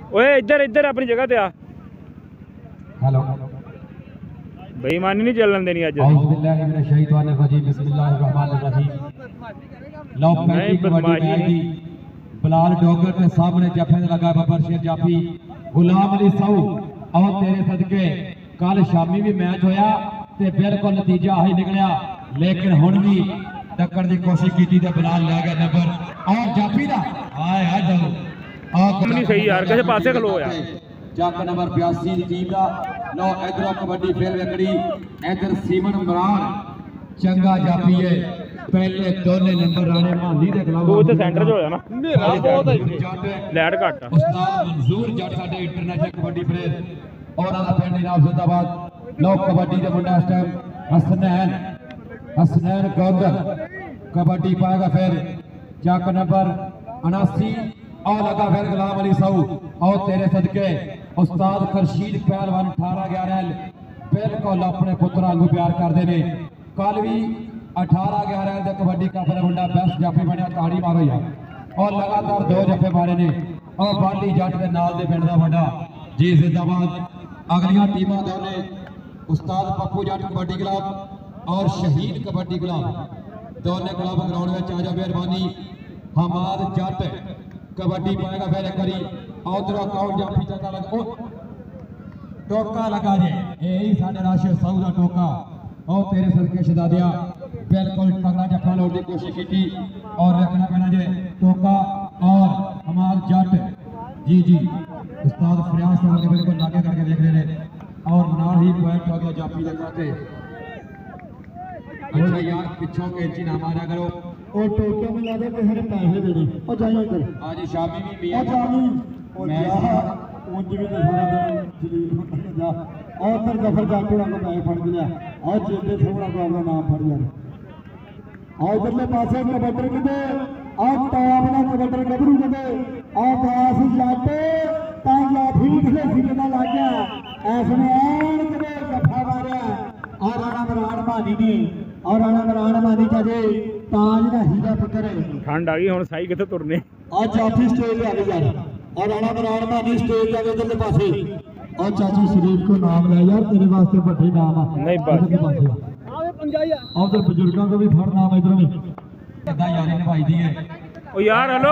ओए इधर इधर अपनी जगह पे आ। हेलो बेईमानी नहीं चलन देनी अज। बिलाल डोगर के सामने जफे लगा बबर शेर जाफी गुलाम अली साहू और तेरे सदके कल शामी भी मैच होया ते बिल्कुल नतीजा ही निकलिया, लेकिन हुण भी टक्कर की कोशिश की ते बिलाल ले गया नंबर और जाफी दा हाय हाय दो नहीं सही यार कैसे पासे खलो होया जाकर नंबर 82 टीम दा लो इधर कबड्डी फिर वेखड़ी इधर सीमन इमरान चंगा जाफी है पहले दोने नंबर राणे मानी दे खिलाफ वो तो सेंटर जो होया ना मेरा बहुत है लैट घट उस्ताद मंजूर जट साडे इंटरनेशनल कबड्डी प्लेयर और आला पिंड इनाम जिंदाबाद लो कबड्डी दे मुंडा इस टाइम हसनैन गौंदर कबड्डी पाएगा फिर जाक नंबर 79 और लगा फिर गुलाम अली साहू और तेरे सदके उस्ताद खर्शीद पहलवान 18-11 बिल्कुल अपने पुत्रा को प्यार करते हैं। कल भी 18-11 का कबड्डी का फिर मुंडा बेस्ट जाफी बनया ताड़ी मारो यार और लगातार 2 जफे मारे ने और बाली जट के नाल दे पिंड दा मुंडा जी जिंदाबाद। अगलियां टीमां दोने उस्ताद पप्पू जट कबड्डी क्लब और शहीद कबड्डी क्लब दोने क्लब ग्राउंड में आ जा मेहरबानी। हमाद जट कबड्डी पाएगा फिर एक बारी उधर अकाउंट जाफी चंगा लगा टोका लगा जे यही साडे राशिद साहू दा टोका और तेरे सदके शहजादिया बिल्कुल तगड़ा जफा लौट की कोशिश की और रखना पैना जे टोका और हमार जट जी जी उस्ताद फरियाद साहब के बिल्कुल लागे करके देख रहे हैं और ना ही पॉइंट हो गया जाफी के खाते। अच्छा यार पिछों के इंची ना मारा करो और टोके में लादे के हरे पैसे देने और जाइए इधर आज शामी भी मियां जानी मैं उंज भी तो सारा दिन जलील जा और फिर गफर जाटू को पैसे फड़ लिया और जेते थोड़ा को अपना नाम फड़ लिया और इधरले पासे कबड्डर किते और तावला कबड्डर गबरू किते और बास जाटे ताला फीट से सिकदा लग गया ऐसने आन के गफा मारया और राणा मरान मानी दी और राणा मरान मानी जाजे ताज दा हीरा पुत्र ठंड आ गई हुण साई किथे तुरने आज जाफी स्टेज पे आ गई यार और राणा मरान मानी स्टेज पे इधरले पासे और चाची शरीफ को नाम ले यार तेरे वास्ते बड़ी नाम है नहीं बस आवे पंजाई और उधर बुजुर्गों को भी फड़ नाम इधर भी इदा यारी निभाई दी है ओ यार हेलो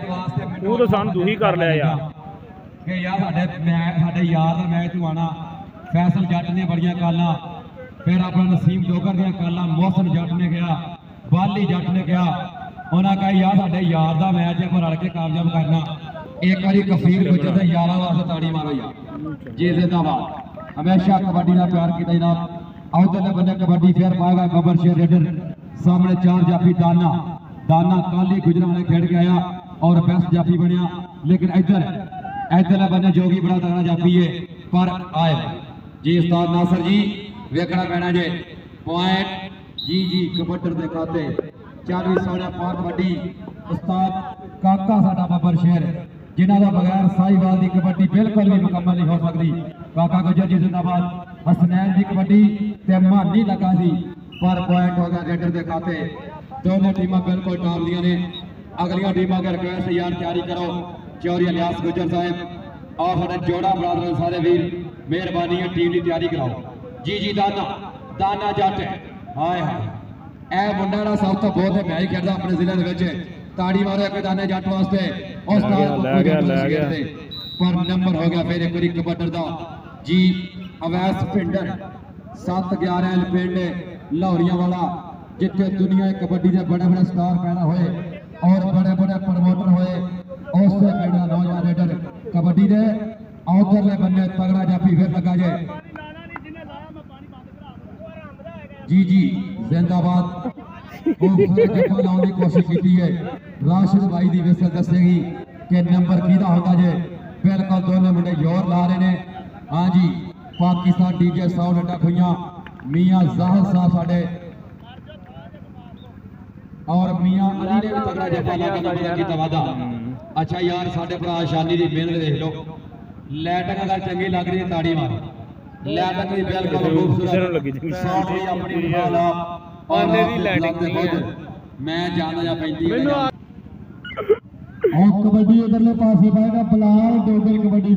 तू तो सान दूही कर लिया यार कि यार साडे यार दा मैच तू आना फैसल जट ने बड़ियां काला फिर अपना नसीम डोगर दियां काला मोहसन जट ने गया बाली जट ने गया उन्हें कहा यार साडे यार दा मैच है रल के कामयाब करना एक बारी कफीर गुजर दे यारा वास्ते ताड़ी मारो यार जी जिंदाबाद। हमेशा कबड्डी का प्यार किया जनाब उधरले बंदे कबड्डी फिर पाएगा बबर शेर रेडर सामने 4 जाफी दाना दाना काली गुजरा वाले खेड़ के आया और बेस्ट जाफी बनया लेकिन इधरले बंदे जोगी बड़ा तगड़ा जाफी है पर आए जी उस्ताद नासर जी वेखना पैना जे पॉइंट जी जी कबड्डर के खाते 40 पार कबड्डी उस्ताद काका साडा बबर शेर जिन्हों का बगैर साहिवाल की कबड्डी बिल्कुल भी मुकम्मल नहीं हो सकती। काका गुजर जी जिंदाबाद। हसनैन की कबड्डी ते मानी लगा सी पर पॉइंट हो गया रेडर के खाते। दोनों टीमां बिल्कुल टॉप दियां ने। अगलियां टीमां के रिक्वेस्ट यार तैयारी करो चौरी अलियास गुजर साहब और साडे जोड़ा बरादर सारे वीर मेहरबानी है टीम की तैयारी कराओ जी जी। दाना दाना जट हाय हाय ए मुंडा दा सब तो बहुत है मैच खेलदा अपने जिले के ताड़ी मारो एक दाने जट वास्ते पर नंबर हो गया फिर एक बारी कबड्डर दा जी अवैस पिंडर 7-11 पिंड लाहौरिया वाला जिथे दुनिया कबड्डी के बड़े बड़े स्टार पैदा हुए और बड़े बड़े प्रमोटर हुए उससे पिंड नौजवान रेडर कबड्डी दे उधरले बन्ने तगड़ा जाफी फिर लगा जाए जी जी जिंदाबाद। की कोशिश की है राशिद भाई की विसल दसेगी कि नंबर किदा होता जे बिल्कुल दोनों मुंडे जोर ला रहे हैं। हाँ जी पाकिस्तान डीजे साउंड अड्डा खुइयां मियां जाहिर साहब साडे और मियां अली ने भी तगड़ा जफा लगा वादा। अच्छा यार साडे भरा शानी की मेहनत देख लो लैटिंग अगर चंगी लग रही है ताड़ी मारो लैटिंग भी बिल्कुल खूबसूरत सारी अपनी मिसाल और मैं जाना जा पैंती और कबड्डी उधरले पासे पाएगा बिलाल डोगर कबड्डी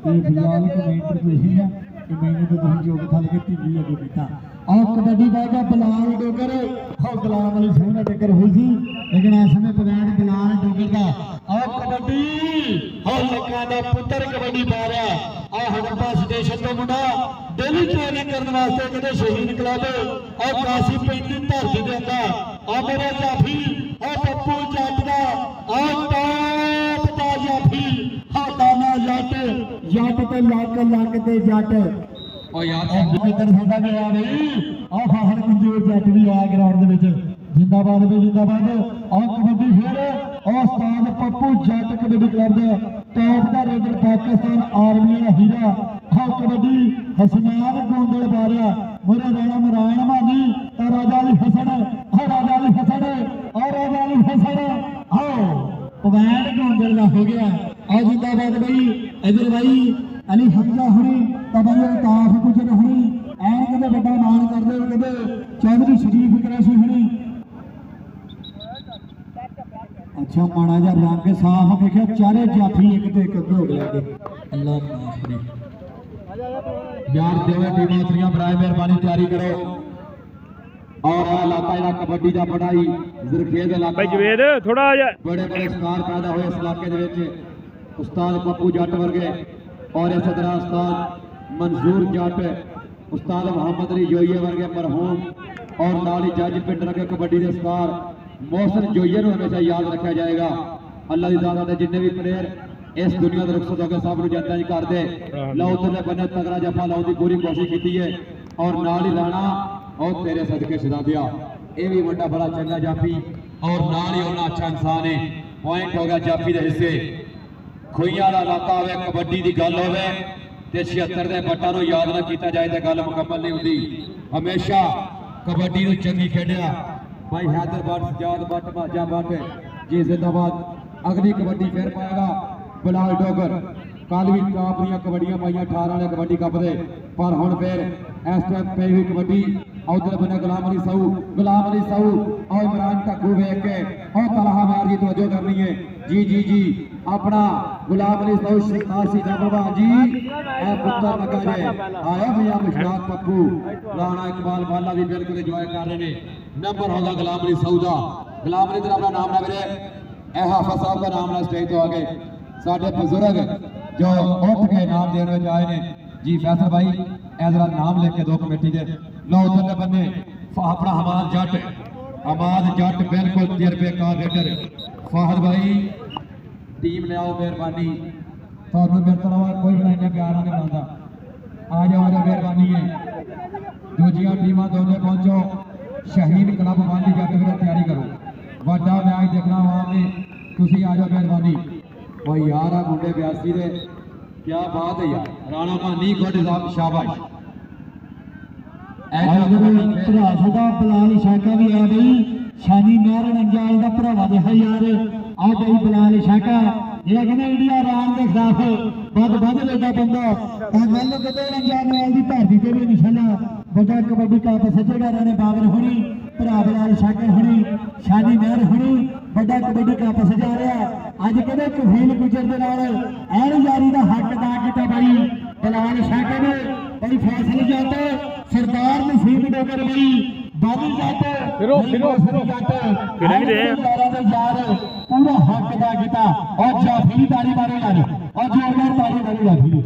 ਤੇ ਫਿਲਹਾਲ ਕਮੈਂਟਰ ਤੁਸੀਂ ਆ ਕਿ ਮੈਨੂੰ ਤਾਂ ਤੁਸੀਂ ਜੋ ਥੱਲ ਕੇ ਢਿੱਲੀ ਅੱਗੇ ਕੀਤਾ। ਆਹ ਕਬੱਡੀ ਦਾ ਬਲਾਲ ਡੋਗਰ ਗੁਲਾਮ ਵਾਲੀ ਸੋਹਣਾ ਟੱਕਰ ਹੋਈ ਸੀ, ਲੇਕਿਨ ਇਸ ਸਮੇਂ ਪਗੈਣ ਬਲਾਲ ਡੋਗਰ ਦਾ ਆਹ ਕਬੱਡੀ ਲੱਕਾਂ ਦਾ ਪੁੱਤਰ ਕਬੱਡੀ ਪਾ ਰਿਹਾ। ਆਹ ਹੜੱਪਾ ਸਟੇਸ਼ਨ ਤੋਂ ਮੁੰਡਾ ਡੇਲੀ ਟ੍ਰੇਨਿੰਗ ਕਰਨ ਵਾਸਤੇ ਕਹਿੰਦੇ ਸ਼ਹੀਦ ਕਲੱਬ ਆਹ ਕਾਸੀ ਪੈਂਦੀ ਧਰਤੀ ਦੇ ਅੰਦਰ ਆ ਮੇਰਾ ਜਾਫੀ ਆਹ ਪੱਪੂ ਜੱਟ ਦਾ ਆਹ ਟਾਪ ਦਾ ਜਾਫੀ ਸਾਡਾ ਨਾ ਜੱਟ ਤੇ ਲੱਕ ਤੇ ਜੱਟ ਉਹ ਯਾਰ ਇੱਧਰ ਸਾਡਾ ਗਿਆ ਬਈ ਆਹ ਫਾਹੜ ਮਨਜੂਰ ਜੱਟ ਵੀ ਆਇਆ ਗਰਾਊਂਡ ਦੇ ਵਿੱਚ। ਜਿੰਦਾਬਾਦ ਵੀ ਜਿੰਦਾਬਾਦ। ਆਹ ਕਬੱਡੀ ਫਿਰ ਆਹ ਉਸਤਾਦ ਪੱਪੂ ਜੱਟ ਕਬੱਡੀ ਕਲੱਬ ਦਾ ਟੌਪ ਦਾ ਰੇਡਰ ਪਾਕਿਸਤਾਨ ਆਰਮੀ ਦਾ ਹੀਰਾ। ਆਹ ਕਬੱਡੀ ਹਸਨਾਨ ਗੋਂਦਲ ਬਾਰਿਆ ਮੋਰਾ ਰਾਣਾ ਮਰਾਇਣ ਮਾਨੀ ਤਾਂ ਰਾਜਾ ਅਲੀ ਹਸਨ ਆਹ ਰਾਜਾ ਅਲੀ ਹਸਨ ਆਹ ਰਾਜਾ ਅਲੀ ਹਸਨ ਆਹ ਪਵੈਣ ਗੋਂਦਲ ਦਾ ਹੋ ਗਿਆ। ਆਹ ਜਿੰਦਾਬਾਦ ਬਈ ਇਧਰ ਬਾਈ ਅਲੀ ਹਮਜ਼ਾ ਹੁਣੀ ਤਾਂ ਬਈ ਤਾਫ ਗੁਜਰ ਹੁਣੀ ਐਨ ਕਹਿੰਦੇ ਵੱਡਾ ਮਾਣ ਕਰਦੇ ਕਹਿੰਦੇ ਚੌਧਰੀ ਸ਼ਰੀਫ ਕਰੈਸ਼ੀ ਹੁਣੀ। ਅੱਛਾ ਮਾੜਾ ਜਿਹਾ ਰੰਗ ਸਾਫ ਵੇਖਿਆ ਚਾਰੇ ਜਾਫੀ ਇੱਕ ਤੇ ਇੱਕ ਹੋ ਗਿਆ ਅੱਲਾਹ ਮਾਫ ਕਰੇ यार देवे टीम उतरियां बराए मेहरबानी तैयारी करो। और इलाका ਜਿਹੜਾ कबड्डी ਦਾ बड़ा ही ਜ਼ਰਖੇਜ਼ इलाका ਭਾਈ ਜਵੇਦ ਥੋੜਾ ਜਿਹਾ बड़े बड़े स्टार पैदा होए इस इलाके ਦੇ ਵਿੱਚ उस्ताद पप्पू जट वर्गे और इस तरह उस्ताद मंजूर जट उस्ताद मोहम्मद अली जोइये वर्गे मरहूम और नाल ही जज पिंड रखे कबड्डी के स्टार मोहसिन जोइये ਨੂੰ हमेशा याद रखा जाएगा। अल्लाह की दादा जिन्ने भी प्लेयर इस दुनिया के रुखसत होकर सब जनता जी कर दे लो उधरले बने तगड़ा जफा लाने की पूरी कोशिश की है। और नाल ही राणा और तेरे सदके शराबिया ये भी बड़ा बड़ा चंगा जाफी और नाल ही उन्ना अच्छा इंसान है। पॉइंट हो गया जाफी के हिस्से खुइयां का इलाका हो कबड्डी की गल हो 76 के बट्टा याद ना किया जाए तो गल मुकम्मल नहीं होती। हमेशा कबड्डी चंगी खेडिया भाई हैदर बट सजाद बट भाजा बट जी जिंदाबाद। अगली कबड्डी फिर पाएगा बलाल डोगर कल भी टॉप दी कबड्डियां पाइया 18 वाले कबड्डी कप दे पर हुण फिर इस टाइम पई हुई कबड्डी उधर बने गुलाम अली साहू और इमरान टक्कू वेख के और तलहा मार की तवज्जो करनी है जी अपना गुलाम अली साहू शतासी बाबा जी ए पुत्र लगा जे आया भैया मुशताक पप्पू राणा इकबाल बाला भी बिल्कुल एंजॉय कर रहे हैं। नंबर होगा गुलाम अली साहू का गुलाम अली अपना नाम ना मेरे ए हाफिज साहब का नाम ना स्टेज तो आगे साढ़े बुजुर्ग जो उठ के नाम देने आए ने जी फैसल भाई ऐसा नाम लेके दो कमेटी के लो उधरले बने अपना हमाद जट बिल्कुल तजर्बेकार रेडर फाहद भाई टीम ले आओ मेहरबानी थानू मेरे तरह कोई भी इन्ना प्यार नहीं बनाता आ जाओ मेहरबानी है। दूजिया टीमां दोनों पहुंचो शहीद क्लब वाली जट फिर तैयारी करो वड्डा मैच देखना आवाम ने तुसी आ जाओ मेहरबानी। और यार आ मुंडे 82 दे क्या बात है यार राणा मानी गुड शाबाश। भरा साडा बलाल शाका भी आ गई शानी मेहर अंजाल का भरावा देखा यार आ गई बलाल शाका ਜਿਹੜਾ ਕਹਿੰਦੇ ਇੰਡੀਆ ਰਾਣ ਦੇ ਖਿਲਾਫ ਵੱਧ ਲੈਂਦਾ ਬੰਦਾ ਤਾਂ ਗੱਲ ਕਿਤੇ ਅੰਜਾਨਵਾਲ ਦੀ ਧਰਤੀ ਤੇ ਵੀ ਨਿਸ਼ਾਨਾ ਵੱਡਾ ਕਬੱਡੀ ਕੱਪ ਸੱਜੇਗਾ ਰਾਣੇ ਬਾਬਰ ਹੁਣੀ ਭਰਾ ਬਲਾਲ ਸ਼ਾਕਰ ਹੁਣੀ ਸ਼ਾਨੀ ਮਹਿਰ ਹੁਣੀ ਵੱਡਾ ਕਬੱਡੀ ਕੱਪ ਸਜਾ ਰਿਹਾ। ਅੱਜ ਕਹਿੰਦੇ ਕਫੀਲ ਗੁਜਰ ਦੇ ਨਾਲ ਐਨ ਯਾਰੀ ਦਾ ਹੱਕ ਅਦਾ ਕੀਤਾ ਬਾਈ ਬਲਾਲ ਸ਼ਾਕਰ ਨੇ ਬੜੀ ਫੈਸਲੇ ਜੱਟ ਸਰਦਾਰ ਨਸੀਬ ਡੋਗਰ ਬਈ ਬਾਦੀ ਜੱਟ ਫਿਰੋ ਯਾਰ पूरा हक अदा किया और जाफी ताली मारो यार और जोरदार ताली मारो जाफी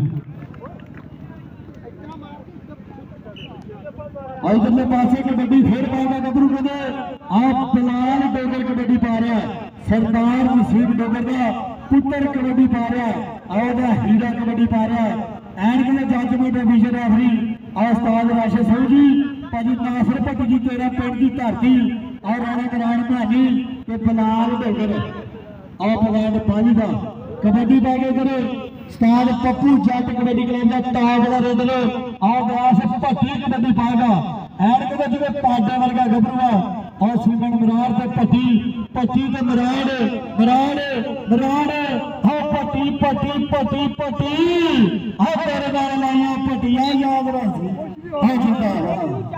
और इधरले पासे कबड्डी फिर पाएगा गबरू कहते आप बलाल डोगर कबड्डी पा रहा है सरदार नसीब डोगर का पुत्र कबड्डी पा रहा है और हीरा कबड्डी पा रहा है एंड के जजमेंट डिवीजन रेफरी और उस्ताद राशिद साहू जी भाजी नासिर भट्ट जी तेरा पिंड की धरती और राणा करान भानी ते बलाल डोगर आप लैंड पानी का कबड्डी पा गए करे उस्ताद पप्पू जट कबड्डी क्लब का टॉप वाला रेडर आ व्यास भट्टी कबड्डी पाएगा एंड के जिवे पाडे वर्गा गबरूआ और सुमन मराड़ ते भट्टी ते मराड़ हाँ भट्टी हाँ तेरे नाल लाइया भट्टिया याद रखी हाँ जिंदाबाद।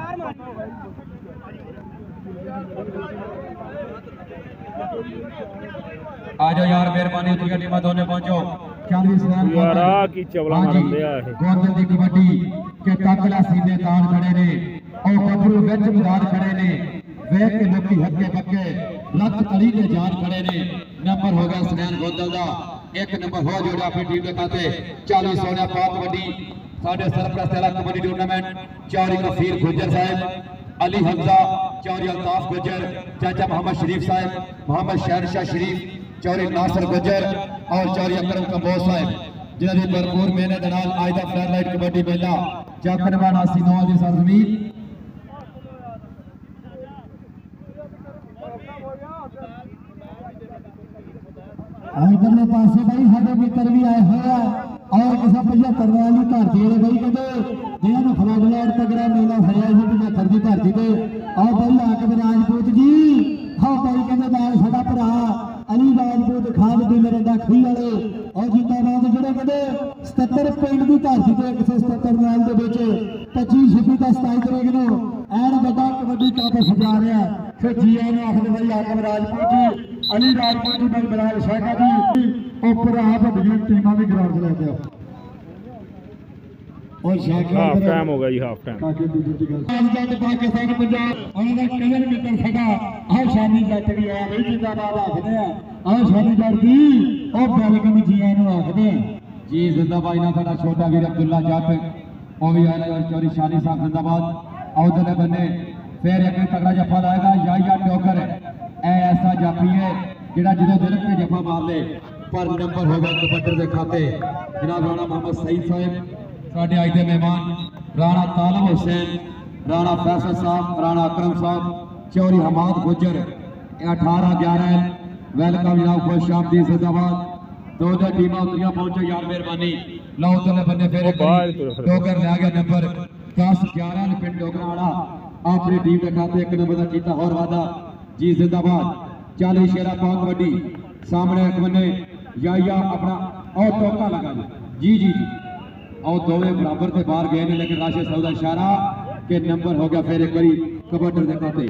आ जाओ यार मेहरबानी दूसरी टीम दोनों पहुंचो यार आ की चवला मारन दिया है गोंदल दी कबड्डी के टाकला सीधे तान खड़े ने और कबरू विच मैदान खड़े ने वेख के लोकी हक्के बक्के लत तली के जान खड़े ने नंबर हो गया सुनैन गोंदल दा एक नंबर हो जोड़ा अपनी टीम के खाते 40 सोना पाक कबड्डी साडे सरपरस्त वाला कबड्डी टूर्नामेंट चौरी कफीर गुज्जर साहब अली हमजा चौरी अल्ताफ गुज्जर चाचा मोहम्मद शरीफ साहब मोहम्मद शहरशाह शरीफ चौरी नासिर गुज्जर और चौरी अकरम कंबोज साहब जिन्होंने भरपूर मेहनत नाल आज दा फ्लडलाइट कबड्डी मेला चाकरवा नासी नौ दी सरजमीन इधरले पासे भाई साडे मित्र भी आए हुए और किसा 75 वाली धरती वाले भाई कहते जिन्होंने फ्लडलाइट तगड़ा मेला फरिया सी 75 की धरती पे और भाई आकब राजपूत जी हाँ भाई कहते नाल साडा भरा अली राजपूत खाद डीलर खी वाले और जिंदाबाद जोड़े कहते 77 पिंड की धरती पे 177 नाल के 25 26 का 27 तरीक को एन बड़ा कबड्डी कप सजा रहा फिर जी ने आखिर भाई आकब राजपूत जी अली राजपूत जी भाई बिलाल शेखा जी ऊपर आप बड़ी टीमां भी ग्राउंड लेके आओ और शेखा हाफ टाइम हो गया जी हाफ टाइम पाकिस्तान पंजाब उन्होंने कलर मित्र सका और शानी जट भी आया भाई जिंदाबाद आखते हैं और शानी जट जी और वेलकम जी नु आखते हैं जी जिंदाबाद ना साडा छोटा वीर अब्दुल्ला जट ओ भी आया और चौरी शानी साहब जिंदाबाद औदले बने फिर एक तगड़ा जफा लाएगा या डोकर ऐसा जाफी है जिहड़ा जो दिल के जफा मार ले पर नंबर होगा कबड्डी के खाते जनाब राणा मोहम्मद सईद साहब साडे आज के मेहमान राणा तालब हुसैन राणा फैसल साहब राणा अकरम साहब चौरी हमाद गुज्जर 18-11 वेलकम जनाब खुश आमदीद जिंदाबाद दो टीम उतरिया पहुंचो यार मेहरबानी लो उतरले बन्ने फिर डोगर ले गया नंबर 10-11 पिंड डोगरा वाला अपनी टीम के खाते एक नंबर का कीता और वादा जी जिंदाबाद 40 शेरा पाक कबड्डी सामने एक बन्ने या अपना और टोका लगा जी जी जी और दोवे बराबर से बाहर गए लेकिन राशिद साहब का इशारा के नंबर हो गया फिर एक बारी कबड्डी के खाते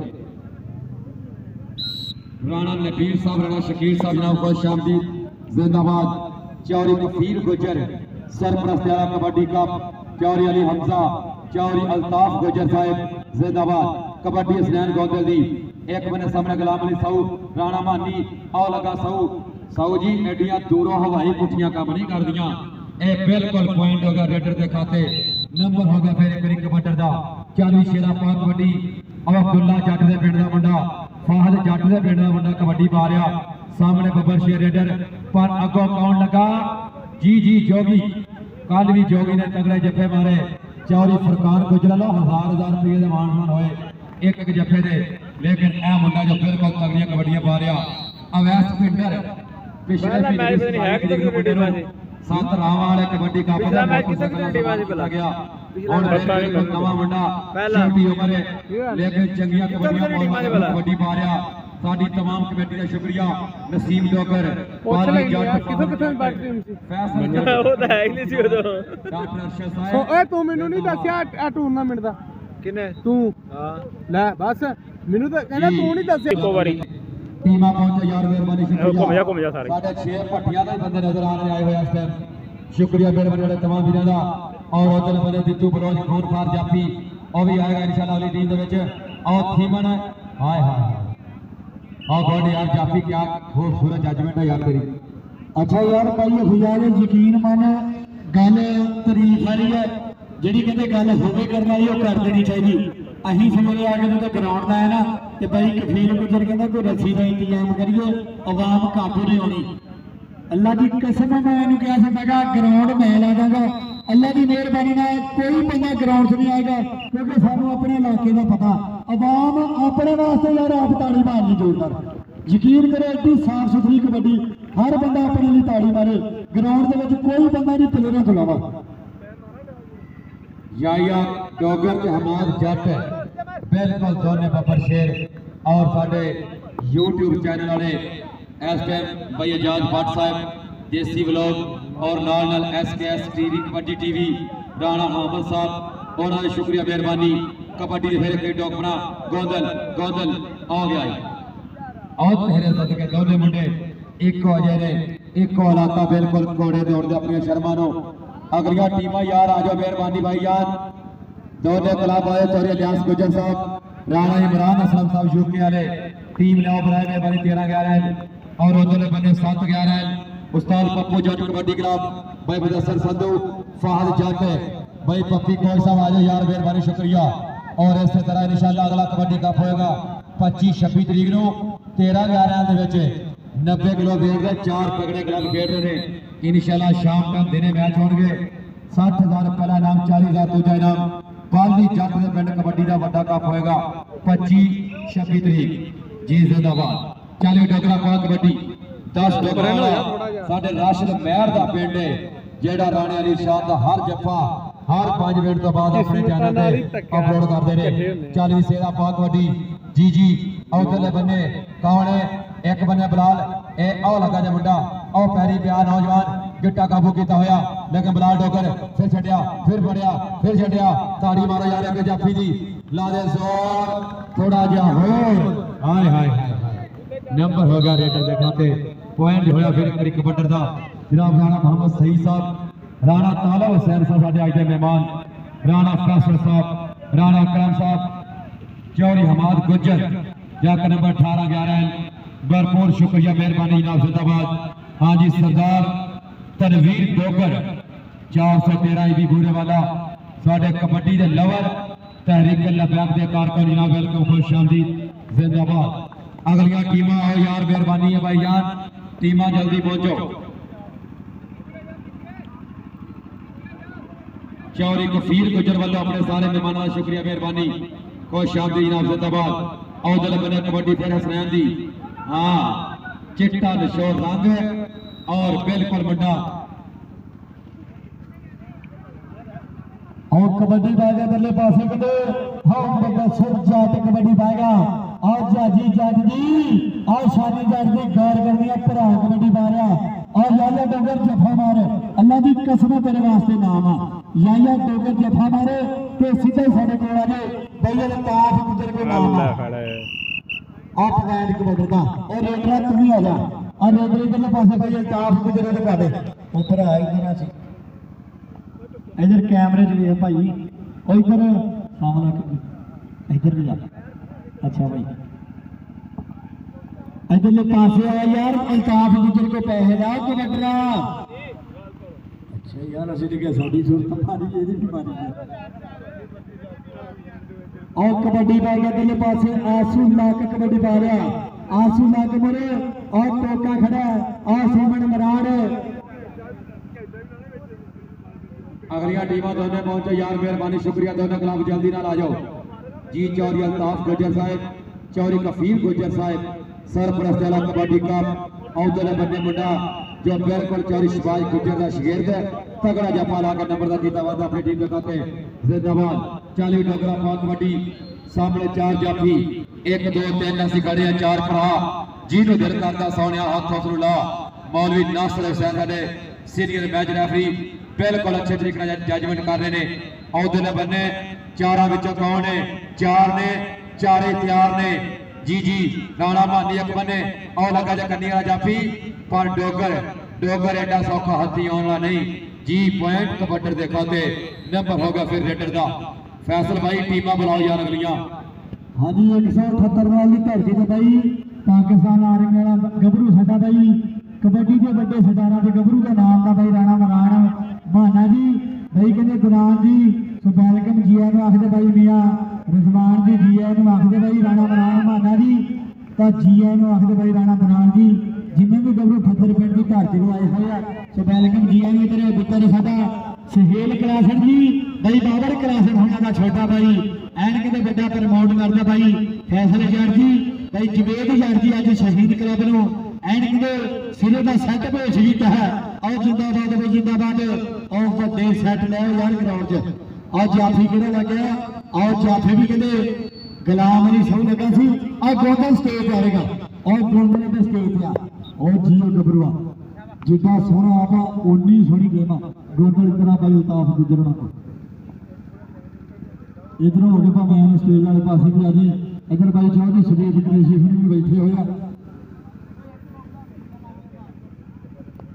राणा नबीर साहब राणा शकीर साहब जनाब खुश आमदीद जिंदाबाद चौरी कफीर गुज्जर सरपरस्त कबड्डी कप चौरी अली हमजा चौरी अल्ताफ गुज्जर साहब जिंदाबाद कबड्डी सुनैन गोंदल दी एक बने सामने गुलाम अली साहू राणा मानी और लगा साहू जी एडिया दूरों हवाई पुठियां काम नहीं कर दियां ए बिल्कुल पॉइंट होगा रेडर के खाते नंबर हो गया फिर एक कबड्डी दा 40 शेरा पाक कबड्डी और अब्दुल्ला जट दे पिंड दा मुंडा फाहद जट दे पिंड दा मुंडा कबड्डी पा रहा सामने बब्बर शेर रेडर पर अगो कौन लगा जी जी जोगी कल भी जोगी ने तगड़े जफे मारे चौरी फरकान गुजरा लो 1000 रुपये के मान होए एक जफे दे लेकिन ए मुंडा जो बिल्कुल तगड़ियां कबड्डियां पा रहा अवैस पिंडर पिछले सात राव वाले कबड्डी का गया और नवा मुंडा छोटी उम्र है लेकिन चंगियां कबड्डी पा रहा साडी तमाम कमेटी का शुक्रिया नसीम डोकर पाली जट फैसल ਉਹ ਤਾਂ ਹੈ ਹੀ ਨਹੀਂ ਸੀ ਉਦੋਂ डॉक्टर अरशद साहब ਓਏ ਤੂੰ ਮੈਨੂੰ ਨਹੀਂ ਦੱਸਿਆ ਆ ਟੂਰਨਾਮੈਂਟ ਦਾ ਕਿਨੇ ਤੂੰ ਹਾਂ ਲੈ ਬਸ ਮੈਨੂੰ ਤਾਂ ਕਹਿੰਦਾ ਤੂੰ ਨਹੀਂ ਦੱਸਿਆ ਇੱਕੋ ਵਾਰੀ टीमा पहुंचे यार मेहरबानी घूम जा सारे साढ़े 6 भट्टियां के बंदे नजर आ रहे आए हुए इस टाइम शुक्रिया मेहरबानी वाले तमाम वीरों का और उधर बने दित्तू बलोच खून खार जाफी और भी आएगा इंशाल्लाह अगली टीम दे विच और थीमन हाय हाय और गॉड यार जाफी क्या खूबसूरत जजमेंट है यार तेरी अच्छा यार भाई अफजाल यकीन मन गल तारीफ वाली है जी कहते गल होवे करने वाली वो कर देनी चाहिए अं सवेरे आके जो ग्राउंड आया ना तो भाई कफील गुजर कहता कोई रस्सी का इंतजाम करिए आवाम काबू नहीं होनी अल्लाह की कसम मैं इन्हू कह सकता ग्राउंड मैं ला दूंगा अल्लाह की मेहरबानी कोई बंदा ग्राउंड से नहीं आएगा क्योंकि सानू अपने इलाके का पता आवाम अपने वास्ते यार आप ताड़ी मारनी जोरदार यकीन करो एड्डी साफ सुथरी कबड्डी हर बंदा अपने लिए ताड़ी मारे ग्राउंड के कोई बंदा नहीं प्लेयरों तो इलावा या डोगर के हमाद जट बिल्कुल दोने बब्बर शेर और साडे यूट्यूब चैनल वाले इस टाइम भाई एजाज भट्ट साहब देसी व्लॉग और नाल SKS TV kabaddi TV Rana Mohammad साहब उन्होंने शुक्रिया मेहरबानी कबड्डी फिर एक डॉग बना गोंदल गोंदल आ गया और तेरे सदके दोने मुंडे एक हो जाए एको इलाका बिल्कुल घोड़े दौड़ते अपनी शर्मा नो अगलियां टीमां यार आ जाओ मेहरबानी भाई यार दोनों क्लब आए चौरी अलियांस गुजर साहब राणा इमरान असलम साहब यूके वाले टीम लाओ बनाए मेहरबानी 13-11 और उधर बने 7-11 उस्ताद पप्पू जट कबड्डी क्लब भाई मुदस्सर संधू फहद जट भाई पप्पी कोच साहब आ जाओ यार मेहरबानी शुक्रिया। और इस तरह इंशाल्लाह अगला कबड्डी कप होएगा 25-26 तरीक को 13-11 90 किलो वेट के 4 तगड़े क्लब खेड रहे हैं इंशाल्लाह शाम तक दिने मैच होंगे 60,000 पहला इनाम 40,000 दूजा इनाम बाली जट के पिंड कबड्डी का बड़ा कप होएगा 25-26 तरीक जी जिंदाबाद। चलिए डोगरा कोला कबड्डी 10 डोगरा साडे राशिद महर का पिंड है जेड़ा राणे अली शाह का हर जफा हर 5 मिनट तो बाद अपने चैनल पे अपलोड करते हैं। 40 सेरा पा कबड्डी जी जी उधरले बन्ने कौन है एक बन्ने बिलाल ए आओ लगा जा मुंडा आओ पैरी प्यार नौजवान गिट्टा काबू किया होया लेकिन बिलाल डोगर फिर छड्या फिर फड़िया फिर छड्या ताड़ी मारो यार अगे जाफी दी ला दे जोर थोड़ा जा हो हाय हाय हाय नंबर हो गया रेडर दे खाते पॉइंट होया फिर एक कबड्डर दा जनाब राणा मोहम्मद सही साहब राणा ताला हुसैन साहब साडे आज दे मेहमान राणा फैसल साहब राणा करम साहब चौरी हमाद गुज्जर जाकर नंबर 18-11 भरपूर शुक्रिया मेहरबानी जनाब जिंदाबाद। हाँ जी सरदार तनवीर डोगर 413 भी बूरे वाला साडे कबड्डी दे लवर तहरीक लबैक दे कारकुन जनाब वेलकम खुश आमदीद जिंदाबाद। अगलियां टीमां आओ यार मेहरबानी है भाई यार टीमां जल्दी पहुंचो। चौरी कफीर गुजर वालों अपने सारे मेहमानों का शुक्रिया मेहरबानी खुश आमदीद जनाब जिंदाबाद। औदल बने कबड्डी फिर हसनैन दी हाँ चिट्टा नशोर रंग और बिल्कुल मुंडा और कबड्डी पाएगा बल्ले पासे कदे हम मुदस्सर जट कबड्डी पाएगा और जाजी जट जी और शानी जट जी गौर करनी है भरा कबड्डी पा रहा और याया डोगर जफा मारे अल्लाह की कसम तेरे वास्ते नाम आ याया डोगर जफा मारे ते सीधे साडे कोल आ जाए भैया ने ताफ गुजर के नाम आ आप लैंड कबड्डी का और रेडर तू भी आ जा और रेडर इधरले पासे भैया ताफ गुजर के काटे ऊपर आ इधर सी इधर कैमरे च भी भाई और इधर सामने इधर भी जा अच्छा भाई इधरले पासे आ यार अल्ताफ गुजर को पैसे ला कबड्डरा अच्छा यार असि के साडी सूरत मारी एदी भी मारी और कबड्डी पा गया इधरले पासे आंसू लाक कबड्डी पा रहा आंसू लाक मोरे और टोका खड़ा और सोमन मराड़ अगलियां टीमां दोनों पहुंचो यार मेहरबानी शुक्रिया दोनों क्लब जल्दी नाल आ जाओ जी। चौरी अल्ताफ गुजर साहब चौरी कफीर गुजर साहब सरपरस्त वाला कबड्डी कप औदले बन्ने मुंडा जो बिल्कुल चौरी शबाज गुजर का शागिर्द है तगड़ा जफा ला के नंबर का जीता वादा अपनी टीम के खाते जिंदाबाद। 40 डोगरा पा कबड्डी सामने 4 जाफी 1 2 3 असि खड़े हैं 4 भरा जिन्हों दिल करता सोनिया हाथ उसनू ला मौलवी नासिर हुसैन साडे सीनियर मैच रेफरी बिल्कुल अच्छे तरीके जजमेंट कर रहे हैं। औदले बन्ने 4 विचों कौन है 4 ने 4 तैयार ने जी जी राणा मानी एक बने और लगा जा कन्नी वाला जाफी पर डोगर एडा सौखा हाथी आने वाला नहीं जी पॉइंट कबड्डर देखा थे नंबर होगा फिर रेडर का फैसल भाई टीमां बुलाओ यार अगलियां। हाँ जी 178 वाली धरती से भाई पाकिस्तान आर्मी वाला गबरू साडा भाई कबड्डी के बड़े सरदारा के गबरू का नाम था भाई राणा मराण माना जी भाई कहते गुलाम जी सो वेलकम जी आखते भाई मियाँ रिजवान जी जी आखते भाई राणा मराण माना जी तो जी आखते भाई राणा मराण जी जिन्हें भी गबरू फतर पिंड की धरती को आए हुए सो वेलकम जी इधर पुत्र साडा सहेल कलासन जी भाई बाबर कलासन होने का छोटा भाई एन किते बड़ा प्रमोट करता भाई फैसल जट जी भाई जवेद जट जी अज शहीद क्लब नो एन किते सिरे का सैट भेज दिता है और जिंदाबाद भाई जिंदाबाद और बड़े सैट लै यार ग्राउंड च और जाफी किहड़ा लग्या और जाफी भी कहते गुलाम अली सौ लगा सी और गोंदल स्टेज आएगा और गोंदल पे स्टेज पे और जियो गबरुआ जितना सोहना आपा उन्नी सोहनी गेम गोंदल इतना भाई अल्ताफ गुजरना को इधर हो गए भावें स्टेज वाले पास भी आ जाए इधर भाई चौधरी सुदेश कुरैशी भी बैठे हुए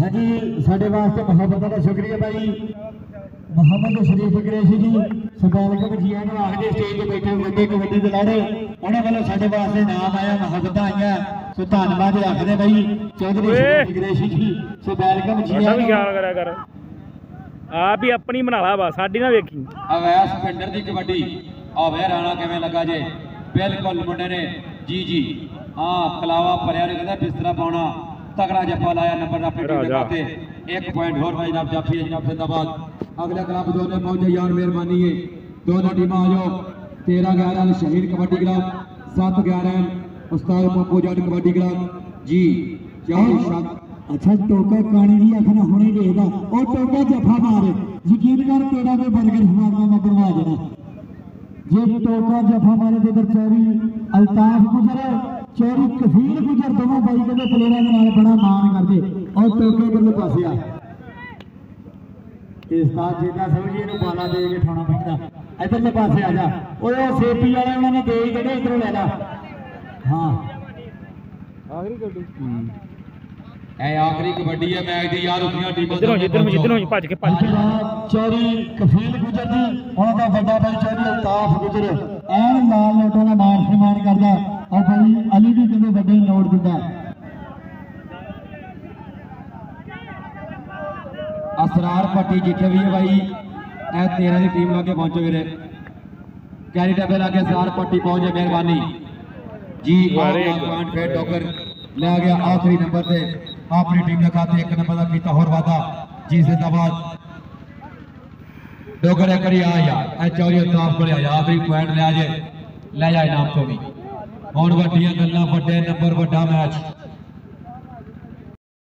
हाँ जी साढ़े वास्ते मोहब्बत का शुक्रिया भाई मोहम्मद शरीफ कुरैशी जी सबालक जी आखिरी स्टेज पर बैठे वड्डे कबड्डी के लाड़े उन्होंने वालों साढ़े वास्ते नाम आया मोहब्बत आई सो धन्यवाद आखते भाई चौधरी शरीफ कुरैशी जी सबालक जी ਸਾਡਾ ਵੀ ਖਿਆਲ ਕਰਿਆ ਕਰ ਆਪ ਹੀ ਆਪਣੀ ਬਣਾ ਲਾ ਬਸ ਸਾਡੀ ਨਾ ਵੇਖੀ अवैस पिंडर की कबड्डी अवै राणा किवें लगा जे बिल्कुल मुंडे ने जी हाँ कलावा भरिया ने कहता बिस्तरा पाउणा तगड़ा जप्पा लाया नंबर अपनी टीम के खाते 1 पॉइंट और भाई जनाब जाफी जनाब जिंदाबाद अगले क्लब दो ने पहुंचे यार मेहरबानी है दोनों टीम आ जाओ 13-11 शहीद कबड्डी क्लब 7-11 उस्ताद पप्पू जट कबड्डी क्लब जी अच्छा टोका कानी जी आखना हुणे देखदा ओ टोका जफा मारे यकीन कर तेरा कोई बर्गर मारना मैं बनवा देना जे टोका जफा मारे तो इधर चोरी अल्ताफ गुजर चोरी कफील गुजर दोनों भाई के प्लेयर बड़ा मान करते और टोके के पास आ उस्ताद जेता समझिए इन्हू बाला दे के उठाना पैंदा इधरले पासे आ जा ओए सेपी वाले उन्होंने दे ही देने इधरों ले ला हाँ आखिरी कबड्डी आखिरी कबड्डी है मैच दी यार उठियां टीमां जितनों भज के चौरी कफील गुजर जी उन्होंने बड़ा भाई चौरी अल्ताफ गुजर एन लाल नोटों का मान सम्मान करता और भाई अली भी कहते बड़े नोट दिता असरार पट्टी जिथे भी है भाई ए 13 की टीम लागे पहुंचे मेरे कैरी डब्बे लागे असरार पट्टी पहुंचे मेहरबानी जी पॉइंट फेर डॉकर ले गया आखिरी नंबर से अपनी टीम ने खाते 1 नंबर का किया होर वादा जी जिंदाबाद डोगर करी आ यार ए चौरी अल्ताफ को आया आखिरी पॉइंट ले जाए इनाम तो भी हुण वड्डियां गल्लां वड्डे नंबर वड्डा मैच